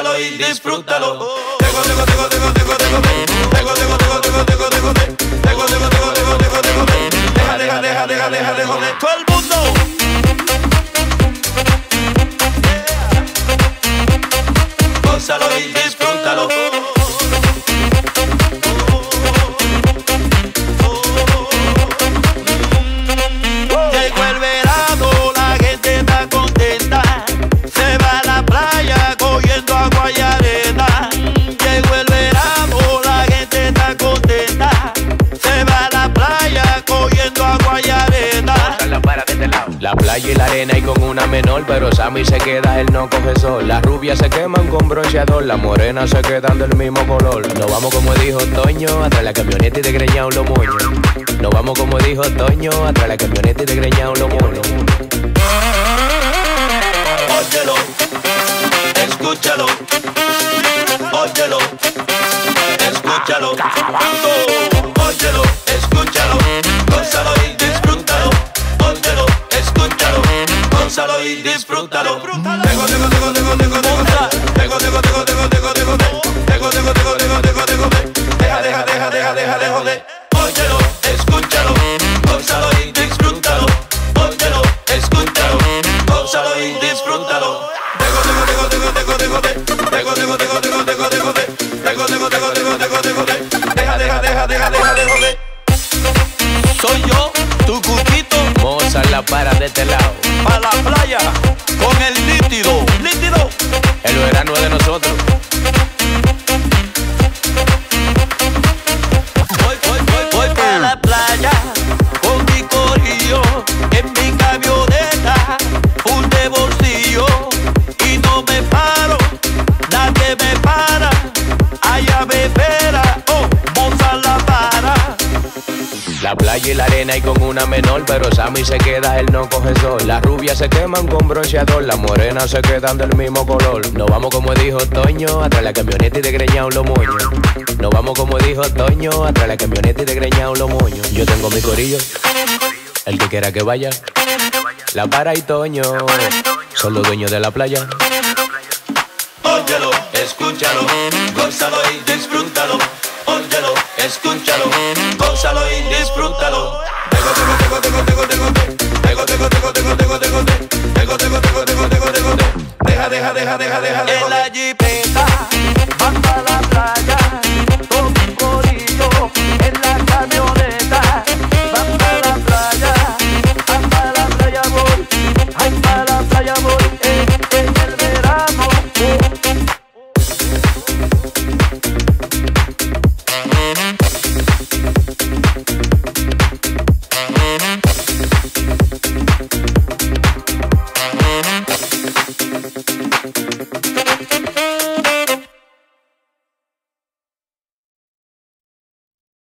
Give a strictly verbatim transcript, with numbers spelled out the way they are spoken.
gózalo y disfrútalo. Tego, tego, tego, tego, tego, tego, tego, tego, tego, tego, tego, tego, tego, tego, tego, tego, tego, tego, deja, deja, deja, deja, deja, deja, joder. Todo el mundo. Gózalo y disfrútalo. Llegó el verano, la gente está contenta. Se va a la playa cogiendo agua y arena. Llegó el verano, la gente está contenta. Se va a la playa cogiendo agua y arena. La playa y la arena y con una menor, pero Sammy se queda, él no coge sol. Las rubias se queman con bronceador, las morenas se quedan del mismo color. Nos vamos como dijo Toño, atrás la camioneta y de greñao los moños. Nos vamos como dijo Toño, atrás la camioneta y de greñao los moños. Óyelo, escúchalo. Óyelo, escúchalo. Óyelo, escúchalo. Gózalo y disfrútalo. Óyelo, escúchalo. Gózalo y disfrútalo. Tego, tego, tego, tego, tego, tego, tego, tego, tego, tego, tego, tego, tego, tego, tego, tego, tego, tego, deja, deja, deja, deja, deja de joder. Óyelo, escúchalo. Gózalo y disfrútalo. Óyelo, escúchalo. Gózalo y disfrútalo. Tego, tego, tego, tego, tego, tego, tego, tego, tego, tego, tego, tego, tego, tego, tego, tego, tego, tego, tego, deja, deja, deja, deja, deja de joder. Soy yo, tu cuquito. Mozart la para de este lado. Pa' la playa, con el nítido, nítido. El verano es de nosotros. Voy, voy, voy, voy pa' la playa, con mi corillo, en mi camioneta, full de bolsillo. Y no me paro, nadie me para, allá me espera, oh, Mozart la para. La playa y la arena y con una menor, pero Sammy se queda, él no coge sol. Las rubias se queman con bronceador, las morenas se quedan del mismo color. Nos vamos como dijo Toño, atrás la camioneta y de greñao los moños. Nos vamos como dijo Toño, atrás la camioneta y de greñao los moños. Yo tengo mi corillo, el que quiera que vaya. La para y Toño son los dueños de la playa. Óyelo, escúchalo, gózalo y disfrútalo. Óyelo, escúchalo, gózalo y disfrútalo. Tego, tego, tego, tego, tego, tego, tego, tego, tego, tego, tego, tego, tego, tego, tego, tego, tego, tego, tego, deja, deja, deja, deja, deja, en la jipeta.